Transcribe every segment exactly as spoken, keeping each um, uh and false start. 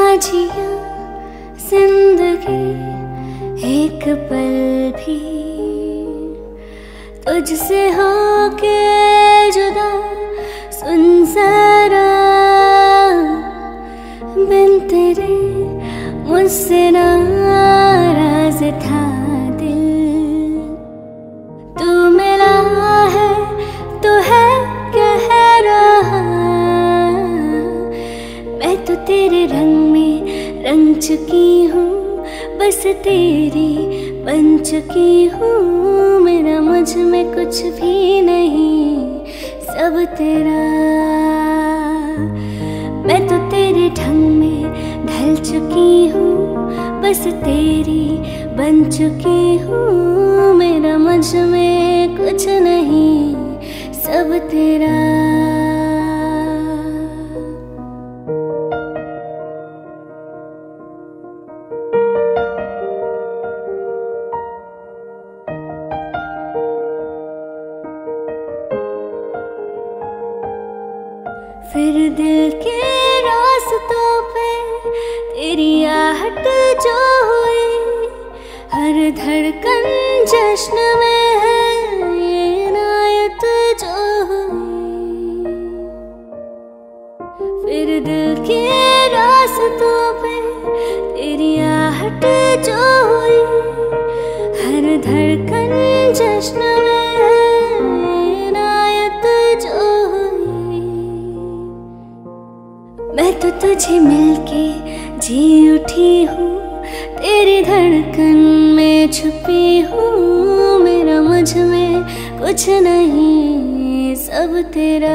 जिया जिंदगी एक पल भी तुझसे होके जुदा। सुन जरा बिन तेरे मुझसे नाराज था दिल। तू मिला है तो है कह रहा, मैं तो तेरे रंग में रंग चुकी हूँ, बस तेरी बन चुकी हूँ। मेरा मुझ में कुछ भी नहीं, सब तेरा। मैं तो तेरे ढंग में ढल चुकी हूँ, बस तेरी बन चुकी हूँ। मेरा मुझ में कुछ नहीं, सब तेरा। फिर दिल के रास्तों पे तेरी आहट जो हुई, हर धड़कन जश्न में है ये इनायत जो हुई। फिर दिल के रास्तों पे तेरी आहट जो हुई, हर धड़कन जश्न में है इनायत जो हुई। मैं तो तुझे मिलके जी उठी हूँ, तेरी धड़कन में छुपी हूँ। मेरा मुझ में कुछ नहीं, सब तेरा।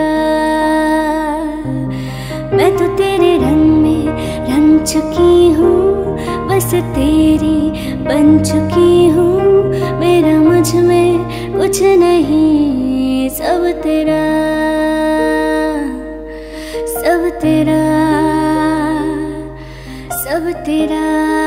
मैं तो तेरे रंग में रंग चुकी हूँ, बस तेरी बन चुकी हूँ। मेरा मुझ में कुछ नहीं, सब तेरा, सब तेरा, सब तेरा।